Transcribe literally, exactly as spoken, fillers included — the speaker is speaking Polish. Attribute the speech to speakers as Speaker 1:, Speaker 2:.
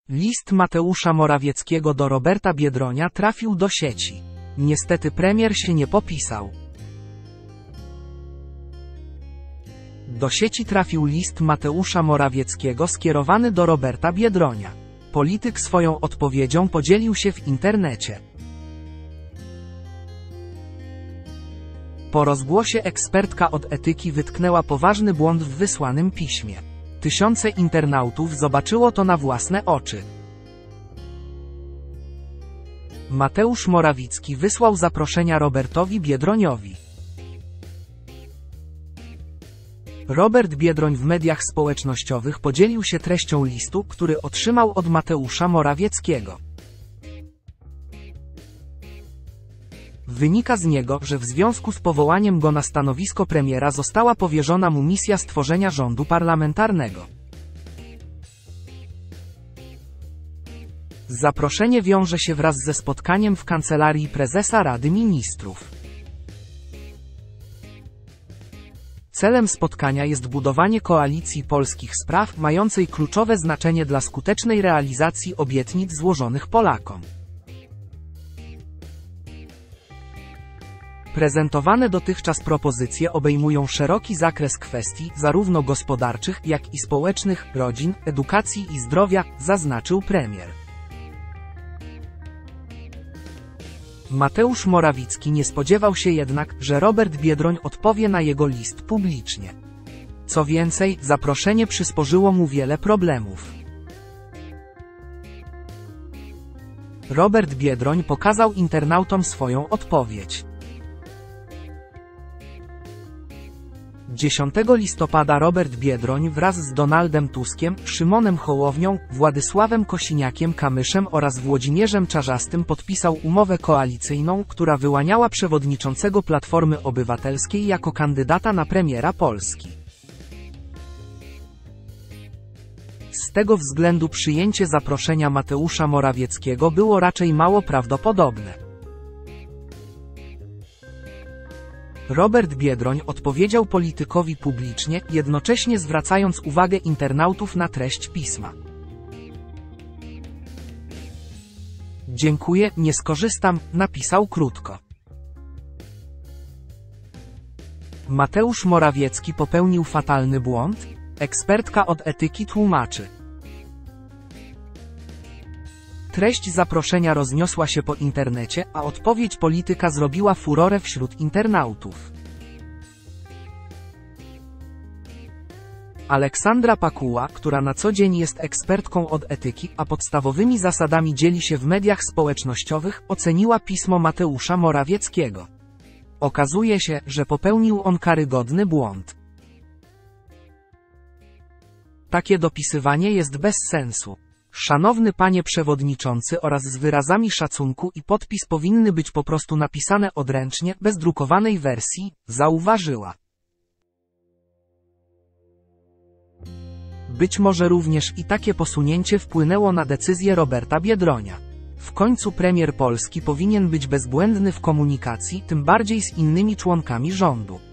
Speaker 1: List Mateusza Morawieckiego do Roberta Biedronia trafił do sieci. Niestety premier się nie popisał. Do sieci trafił list Mateusza Morawieckiego skierowany do Roberta Biedronia. Polityk swoją odpowiedzią podzielił się w internecie. Po rozgłosie ekspertka od etyki wytknęła poważny błąd w wysłanym piśmie. Tysiące internautów zobaczyło to na własne oczy. Mateusz Morawiecki wysłał zaproszenia Robertowi Biedroniowi. Robert Biedroń w mediach społecznościowych podzielił się treścią listu, który otrzymał od Mateusza Morawieckiego. Wynika z niego, że w związku z powołaniem go na stanowisko premiera została powierzona mu misja stworzenia rządu parlamentarnego. Zaproszenie wiąże się wraz ze spotkaniem w kancelarii prezesa Rady Ministrów. Celem spotkania jest budowanie koalicji polskich spraw, mającej kluczowe znaczenie dla skutecznej realizacji obietnic złożonych Polakom. Prezentowane dotychczas propozycje obejmują szeroki zakres kwestii, zarówno gospodarczych, jak i społecznych, rodzin, edukacji i zdrowia, zaznaczył premier. Mateusz Morawiecki nie spodziewał się jednak, że Robert Biedroń odpowie na jego list publicznie. Co więcej, zaproszenie przysporzyło mu wiele problemów. Robert Biedroń pokazał internautom swoją odpowiedź. dziesiątego listopada Robert Biedroń wraz z Donaldem Tuskiem, Szymonem Hołownią, Władysławem Kosiniakiem-Kamyszem oraz Włodzimierzem Czarzastym podpisał umowę koalicyjną, która wyłaniała przewodniczącego Platformy Obywatelskiej jako kandydata na premiera Polski. Z tego względu przyjęcie zaproszenia Mateusza Morawieckiego było raczej mało prawdopodobne. Robert Biedroń odpowiedział politykowi publicznie, jednocześnie zwracając uwagę internautów na treść pisma. Dziękuję, nie skorzystam, napisał krótko. Mateusz Morawiecki popełnił fatalny błąd? Ekspertka od etyki tłumaczy. Treść zaproszenia rozniosła się po internecie, a odpowiedź polityka zrobiła furorę wśród internautów. Aleksandra Pakuła, która na co dzień jest ekspertką od etyki, a podstawowymi zasadami dzieli się w mediach społecznościowych, oceniła pismo Mateusza Morawieckiego. Okazuje się, że popełnił on karygodny błąd. Takie dopisywanie jest bez sensu. Szanowny panie przewodniczący oraz z wyrazami szacunku i podpis powinny być po prostu napisane odręcznie, bez drukowanej wersji, zauważyła. Być może również i takie posunięcie wpłynęło na decyzję Roberta Biedronia. W końcu premier Polski powinien być bezbłędny w komunikacji, tym bardziej z innymi członkami rządu.